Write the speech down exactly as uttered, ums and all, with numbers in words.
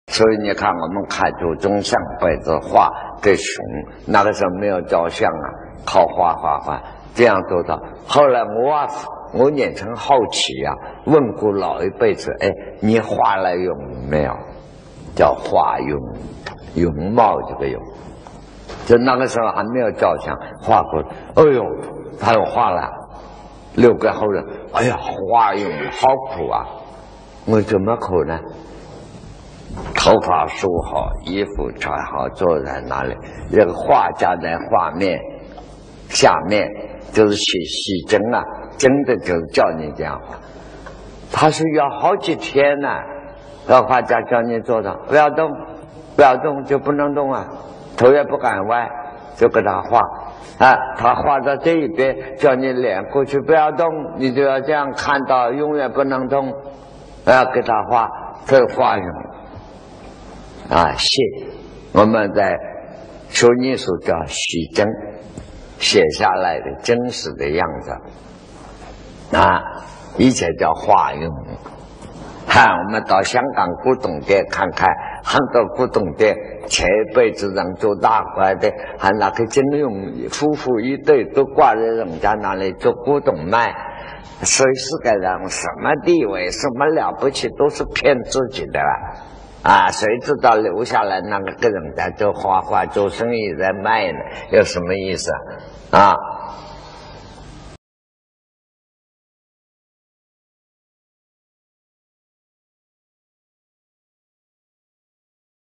所以你看，我们看祖宗上辈子画给熊，那个时候没有照相啊，靠画画画这样做到。后来我啊，我也曾好奇啊，问过老一辈子，哎，你画了俑没有？叫画俑，俑貌这个俑。就那个时候还没有照相，画过。哎呦，他又画了。六个后人，哎呀，画俑好苦啊！我怎么苦呢？头发梳好，衣服穿好，坐在那里。这个画家在画面下面就是写细针啊，真的就是叫你这样画。他是要好几天呢、啊，那画家叫你坐着，不要动，不要动就不能动啊，头也不敢歪，就给他画。啊，他画到这一边，叫你脸过去不要动，你就要这样看到，永远不能动。要给他画，这画俑啊，写我们在说艺术叫写真，写下来的真实的样子啊，以前叫画俑。看，我们到香港古董店看看，很多古董店前一辈子人做大官的，还那个真俑夫妇一对都挂在人家那里做古董卖。谁是个人，什么地位，什么了不起，都是骗自己的了啊！谁知道留下来那个给人家做画画做生意在卖呢？有什么意思啊？